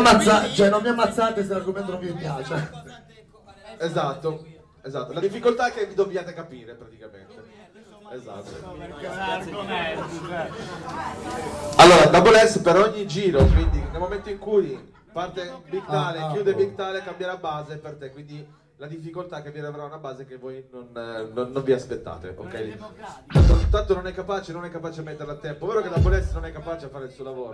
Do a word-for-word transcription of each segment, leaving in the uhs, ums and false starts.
ammazza cioè, non mi ammazzate se l'argomento non vi piace. Esatto, esatto. La difficoltà è che vi dobbiate capire praticamente. Esatto. Allora, Double S per ogni giro, quindi nel momento in cui parte Big Tale, ah, ah, chiude oh. Big Tale, cambierà base per te, quindi la difficoltà è che vi avrà una base che voi non, non, non vi aspettate, ok? Tanto, tanto non è capace, non è capace a metterla a tempo, vero che Double S non è capace a fare il suo lavoro?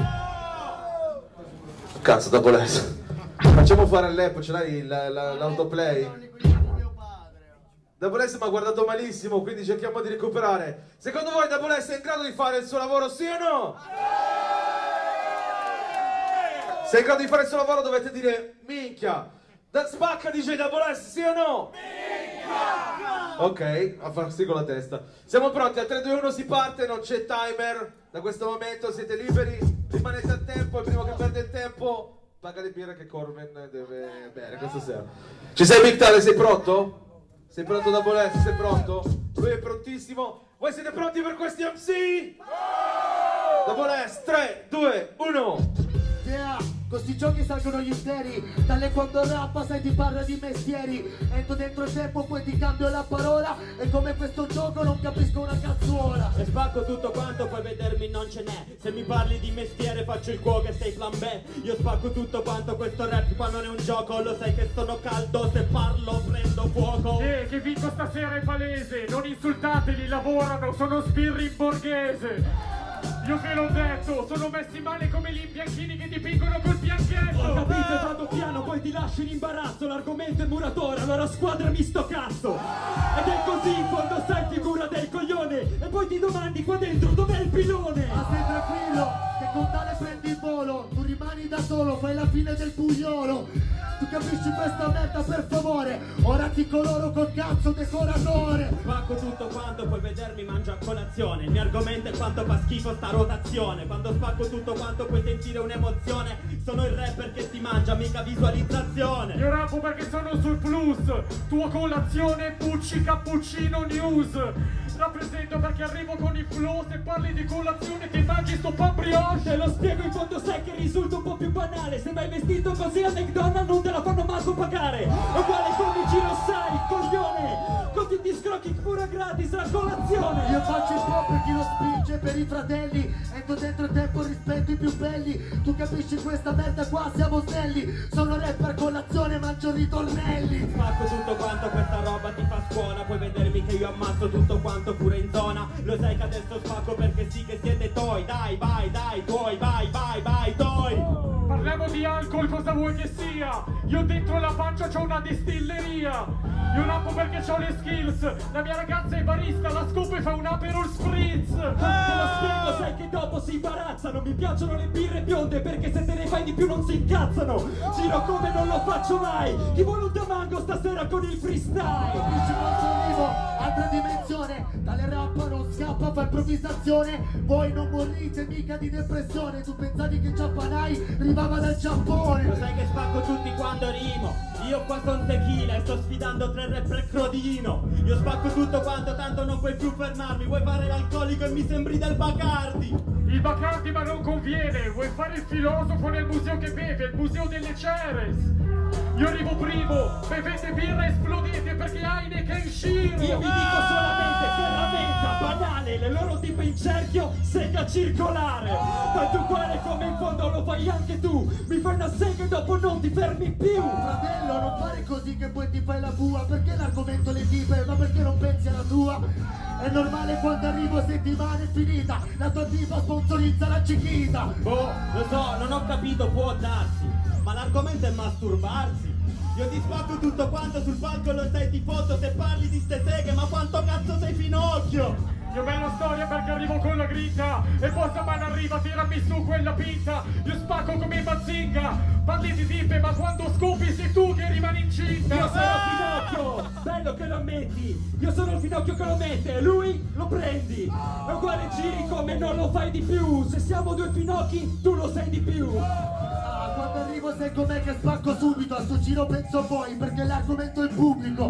Cazzo, Double S. Facciamo fare l'epo, ce l'hai l'autoplay? Double S mi ha guardato malissimo, quindi cerchiamo di recuperare. Secondo voi Double S è in grado di fare il suo lavoro, sì o no? Se è in grado di fare il suo lavoro dovete dire minchia. Da spacca D J Double S, sì o no? Minchia! Ok, a far sì con la testa. Siamo pronti, a tre, due, uno si parte, non c'è timer. Da questo momento siete liberi, rimanete a tempo, il primo che perde il tempo paga le birre che Corben deve bere questa sera. Ci sei Big Tale, sei pronto? Sei pronto Double S, sei pronto? Lui è prontissimo. Voi siete pronti per questi M C? Double S, tre, due, uno. Yeah, questi giochi salgono gli interi. Dalle quando rappa sai ti parla di mestieri. Entro dentro il tempo poi ti cambio la parola. E come questo gioco non capisco una cazzuola. E spacco tutto quanto puoi vedermi non ce n'è. Se mi parli di mestiere faccio il cuoco e sei flambè. Io spacco tutto quanto questo rap qua non è un gioco. Lo sai che sono caldo, se parlo prendo fuoco. Eh, che vinco stasera è palese. Non insultateli, lavorano, sono sbirri in borghese. Io ve l'ho detto, sono messi male come gli imbianchini che dipingono col bianchetto. Ho capito, e vado piano, poi ti lascio in imbarazzo. L'argomento è muratore, allora squadra mi sto cazzo. Ed è così, in fondo sai figura del coglione. E poi ti domandi qua dentro dov'è il pilone. Ma stai tranquillo, che con tale prendi il volo. Tu rimani da solo, fai la fine del pugnolo. Tu capisci questa merda per favore. Ora ti coloro col cazzo decoratore. Spacco tutto quanto puoi vedermi mangio a colazione. Il mio argomento è quanto fa schifo sta rotazione. Quando spacco tutto quanto puoi sentire un'emozione. Sono il rapper che si mangia, mica visualizzazione. Io rappo perché sono sul plus. Tua colazione Pucci Cappuccino News. Rappresento perché arrivo con i flow. Se parli di colazione ti mangi sto pan brioche. Te lo spiego in fondo sai che risulta un po' più banale. Se vai vestito così a McDonald's non te la fanno manco pagare. Uguale come giro sai, coglione. Così ti scrocchi pure gratis la colazione. Io faccio il po' per chi lo spinge, per i fratelli. Entro dentro il tempo rispetto i più belli. Tu capisci questa merda qua, siamo snelli. Sono rapper colazione, mangio ritornelli. Spacco tutto quanto questa roba ti fa scuola. Puoi vedermi che io ammazzo tutto quanto pure in zona. Lo sai che adesso spacco perché sì che siete toi. Dai, vai, dai, tuoi, vai, vai, vai, toi. Parliamo di alcol, cosa vuoi che sia? Io dentro la pancia c'ho una distilleria. Io rappo perché c'ho le skills. La mia ragazza è barista, la scopa e fa un Aperol Spritz. Te lo spiego, sai che dopo si imbarazzano. Mi piacciono le birre bionde perché se te ne fai di più non si incazzano. Giro come non lo faccio mai. Chi vuole un tamango stasera con il freestyle? Capisci quanto vivo, altra dimensione. Tale rap non scappa, fa improvvisazione. Voi non morite mica di depressione. Tu pensavi che Giappanai arrivava dal Giappone. Lo sai che spacco tutti quando rimo. Io qua son tequila e sto sfidando tre rapper crodino. Io spacco tutto quanto tanto non puoi più fermarmi. Vuoi fare l'alcolico e mi sembri del Bacardi. Il Bacardi ma non conviene. Vuoi fare il filosofo nel museo che beve, il museo delle Ceres. Io arrivo primo, bevete birra e esplodete perché Heineken Shiro. Io vi dico solamente ferramenta banale. Le loro tipe in cerchio, sega circolare. Tanto uguale come in fondo lo fai anche tu. Mi fai una sega e dopo non ti fermi più. Fratello, non fare così che poi ti fai la bua. Perché l'argomento le tipe, ma perché non pensi alla tua? È normale quando arrivo settimana è finita. La tua tipa sponsorizza la Chiquita. Boh, lo so, non ho capito, può darsi. Ma l'argomento è masturbarsi. Io ti spacco tutto quanto sul palco lo stai tifoso. Se parli di ste seghe, ma quanto cazzo sei finocchio? Io bella storia perché arrivo con la grinta. E poi sta mano arriva, tirami su quella pinta. Io spacco come Bazzinga. Parli di tipe ma quando scopi sei tu che rimani incinta. Io sono ah! Finocchio, bello che lo ammetti. Io sono il Finocchio che lo mette e lui lo prendi. E uguale giri come non lo fai di più. Se siamo due finocchi tu lo sei di più. Ah, quando arrivo sai com'è che spacco subito. A sto giro penso a voi perché l'argomento è pubblico.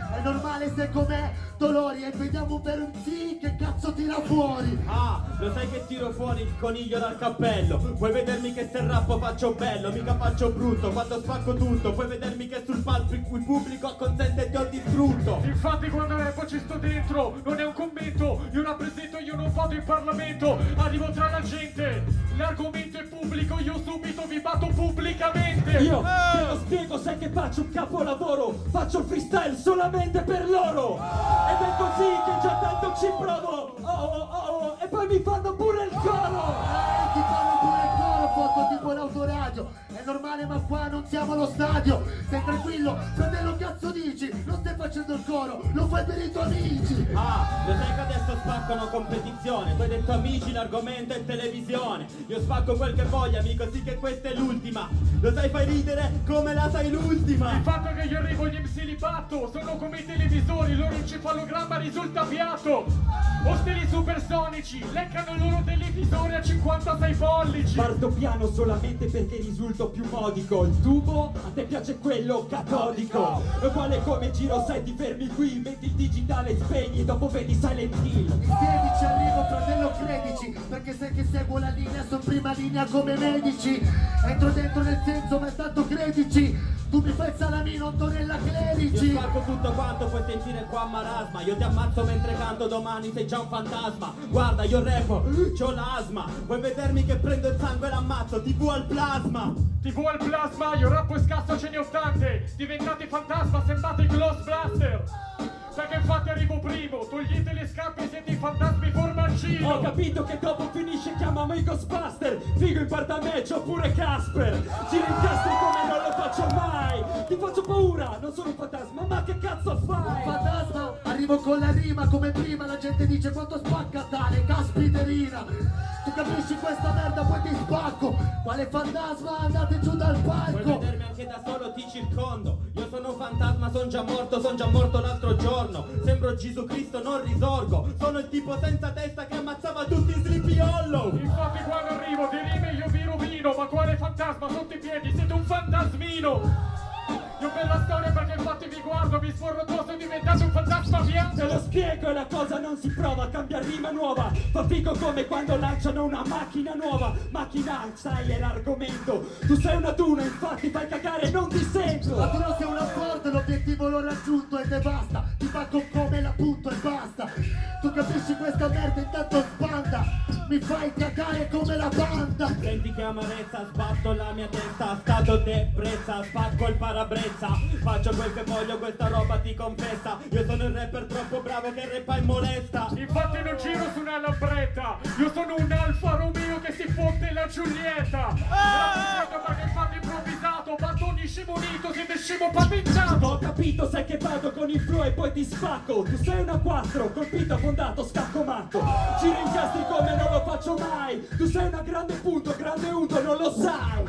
È normale se com'è dolori e vediamo per un sì che cazzo tira fuori. Ah, lo sai che tiro fuori il coniglio dal cappello. Puoi vedermi che se rappo faccio bello, mica faccio brutto quando spacco tutto. Puoi vedermi che sul palco in cui pubblico acconsente e ti ho distrutto. Infatti quando rappo ci sto dentro, non è un commento. Io rappresento, io non vado in Parlamento. Arrivo tra la gente, l'argomento è pubblico, io subito vi batto pubblicamente. Io te lo spiego, sai che faccio un capolavoro. Faccio il freestyle solamente per loro. Ed è così che già tanto ci provo. Oh oh oh oh, e poi mi fanno pure il coro. Eh, ti fanno pure il coro, foto tipo l'autoradio. È normale ma qua non siamo allo stadio. Stai tranquillo, fratello cazzo dici? Non stai facendo il coro, lo fai per i tuoi amici. Ah, lo sai che adesso spaccano competizione. Tu hai detto amici, l'argomento è televisione. Io spacco quel che voglio amico, sì che questa è l'ultima. Lo sai fai ridere come la sai l'ultima. Il fatto che io arrivo gli M C li batto, sono come i televisori, loro encefalogramma risulta piatto. Ostili supersonici, leccano il loro televisore a cinquantasei pollici. Parto piano solamente perché risulto più modico. Il tubo, a te piace quello catodico. È uguale come giro, sai ti fermi qui. Metti il digitale, spegni, dopo vedi Silent Hill. Il sedici arrivo fratello credici, perché sai che seguo la linea, sono prima linea come medici. Entro dentro nel senso ma è tanto credici. Tu mi fai il salamino, Antonella Clerici. Io spacco tutto quanto, puoi sentire qua marasma. Io ti ammazzo mentre canto, domani sei già un fantasma. Guarda, io repo, c'ho l'asma. Vuoi vedermi che prendo il sangue e l'ammazzo? T V al plasma. T V al plasma, io rappo e scasso ce ne ho tante. Diventate fantasma, sembrate Ghost Blaster. Perché infatti arrivo primo, togliete le scarpe e siete i fantasmi formaggino. Ho capito che dopo finisce chiamami i Ghostbuster. Figo in parte a me, c'ho pure Casper. Ci rincastri come non lo faccio mai. Ti faccio paura, non sono un fantasma, ma che cazzo fai? Fantasma, arrivo con la rima come prima. La gente dice quanto spacca tale, caspiterina. Tu capisci questa merda poi ti spacco. Quale fantasma, andate giù dal palco. Puoi vedermi anche da solo, ti circondo. Io sono un fantasma, son già morto, son già morto l'altro giorno. Sembro Gesù Cristo, non risorgo. Sono il tipo senza testa che ammazzava tutti in Sleepy Hollow. Infatti quando arrivo di rime io vi rovino. Ma quale fantasma sotto i piedi? Siete un fantasmino. Io per la storia perché infatti vi guardo, vi sforro addosso e diventate un fantasma bianco. Te lo spiego e la cosa non si prova, cambia rima nuova. Fa figo come quando lanciano una macchina nuova. Macchina, sai, è l'argomento. Tu sei una tuna, infatti fai cagare, non ti sento. Ma tu non sei una forte, l'obiettivo l'ho raggiunto e te basta. Ti pacco come la punto e basta. Tu capisci questa merda intanto sbanda. Mi fai cagare come la banda. Senti che amarezza, sbatto la mia testa. Stato depressa, spacco il parabrezza. Faccio quel che voglio, questa roba ti confessa. Io sono il rapper troppo bravo che rappa e molesta. Infatti non giro su una lambretta. Io sono un Alfa Romeo che si fotte la Giulietta. ah! Perché infatti improvvisato, battoni scimonito, siete scemo patentato. Ho capito, sai che vado con il flow e poi ti spacco. Tu sei una quattro, colpito, affondato, scacco matto. Ci rincastri come non lo faccio mai. Tu sei una grande punto, grande unto, non lo sai.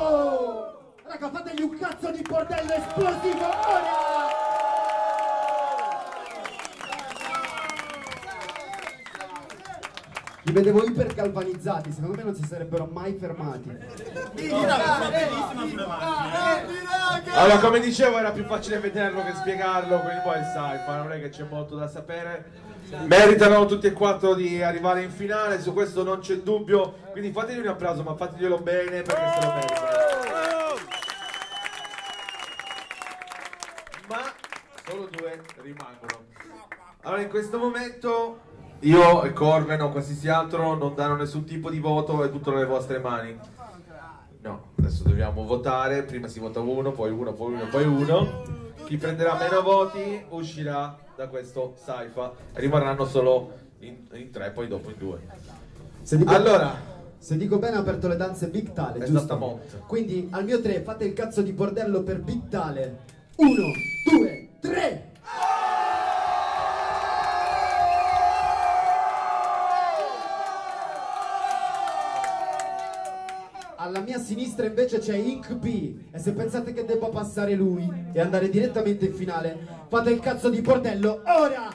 Oh! Raga, fategli un cazzo di bordello esplosivo ora! Li vedevo iper galvanizzati, secondo me non si sarebbero mai fermati. Allora, come dicevo, era più facile vederlo che spiegarlo, quindi poi sai, ma non è che c'è molto da sapere. Meritano tutti e quattro di arrivare in finale, su questo non c'è dubbio, quindi fategli un applauso, ma fateglielo bene perché se lo meritano. Ma solo due rimangono. Allora, in questo momento io e Corven o qualsiasi altro non danno nessun tipo di voto, è tutto nelle vostre mani. No, adesso dobbiamo votare, prima si vota uno, poi uno, poi uno, poi uno. Chi prenderà meno voti uscirà da questo Saifa e rimarranno solo in, in tre, poi dopo in due. Se dico, allora, se dico bene, ha aperto le danze Big Tale, giusto? Esattamente. Quindi al mio tre fate il cazzo di bordello per Big Tale. Uno, due, tre! Alla mia sinistra invece c'è Ink P e se pensate che debba passare lui e andare direttamente in finale, fate il cazzo di bordello ora!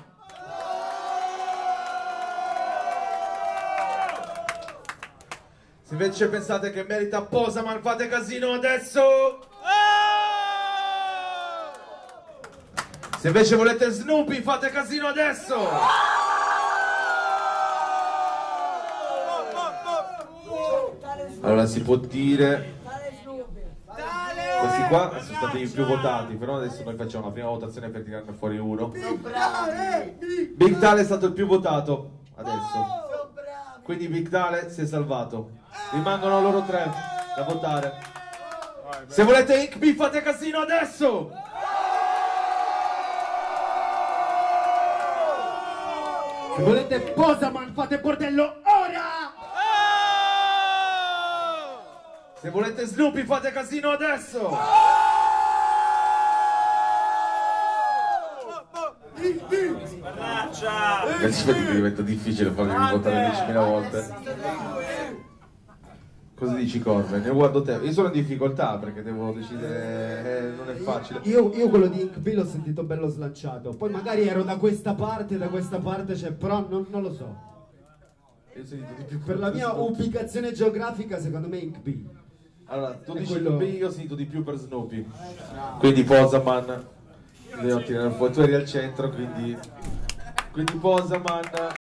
Se invece pensate che merita Posaman, fate casino adesso! Se invece volete Snoopy, fate casino adesso! Allora si può dire... Questi qua sono stati i più votati, però adesso noi facciamo la prima votazione per tirarne fuori uno. Big Tale è stato il più votato adesso. Quindi Big Tale si è salvato. Rimangono loro tre da votare. Se volete Ink B, fate casino adesso! Se volete Posaman, fate bordello ora! Se volete Snoopy, fate casino adesso! Adesso vedi che diventa difficile farmi votare diecimila volte. Cosa dici, Corben? Io guardo te, io sono in difficoltà perché devo decidere, eh, non è facile. Io, io quello di Ink B l'ho sentito bello slanciato. Poi magari ero da questa parte, da questa parte c'è, però non, non lo so. Io ho sentito di più Per la mia ubicazione geografica, secondo me Ink B. Allora, tu È dici quello- quello... io ho sentito di più per Snoopy. Quindi Posaman, devo tirare fuori, tu eri al centro, quindi... Quindi Posaman...